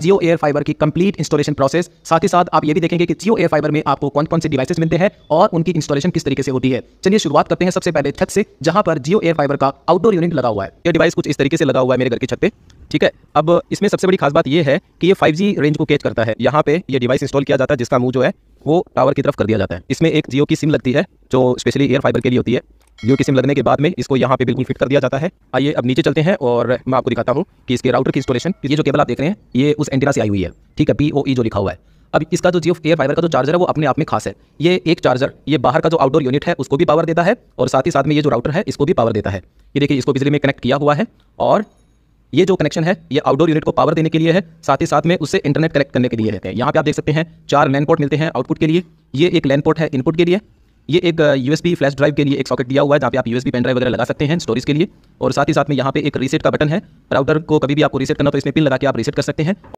जियो air fibre की complete installation process. साथ ही साथ आप ये भी देखेंगे कि जियो एयर फाइबर में आपको कौन कौन से डिवाइसेस मिलते हैं और उनकी इंस्टॉलेशन किस तरीके से होती है। चलिए शुरुआत करते हैं सबसे पहले छत से, जहां पर जियो एयर फाइबर का आउटडोर यूनिट लगा हुआ है। ये डिवाइस कुछ इस तरीके से लगा हुआ है मेरे घर की छत पे, ठीक है। अब इसमें सबसे बड़ी खास बात ये है कि ये 5G रेंज को कैच करता है। यहाँ पे ये डिवाइस इंस्टॉल किया जाता है जिसका मुंह जो है वो टावर की तरफ कर दिया जाता है। इसमें एक जियो की सिम लगती है जो स्पेशली एयर फाइबर के लिए होती है। जियो की सिम लगने के बाद में इसको यहाँ पे बिल्कुल फिट कर दिया जाता है। आइए अब नीचे चलते हैं और मैं आपको दिखाता हूँ कि इसके राउटर की इंस्टॉलेशन। ये जो केबल आप देख रहे हैं ये उस एंटीना से आई हुई है, ठीक है, PoE जो लिखा हुआ है। अब इसका जो जियो एयर फाइबर का जो चार्जर है वो अपने आप में खास है। ये एक चार्जर ये बाहर का जो आउटडोर यूनिट है उसको भी पावर देता है और साथ ही साथ में ये जो राउटर है इसको भी पावर देता है। ये देखिए इसको बिजली में कनेक्ट किया हुआ है और ये जो कनेक्शन है ये आउटडोर यूनिट को पावर देने के लिए है, साथ ही साथ में उससे इंटरनेट कनेक्ट करने के लिए है। यहाँ पे आप देख सकते हैं 4 लैन पोर्ट मिलते हैं आउटपुट के लिए। ये एक लैन पोर्ट है इनपुट के लिए। ये एक USB फ्लैश ड्राइव के लिए एक सॉकेट दिया हुआ है जहाँ पे आप USB पेन ड्राइव वगैरह लगा सकते हैं स्टोरेज के लिए। और साथ ही साथ में यहाँ पे एक रीसेट का बटन है। राउटर को कभी भी आपको रीसेट करना तो इसमें पिन लगा के आप रीसेट कर सकते हैं।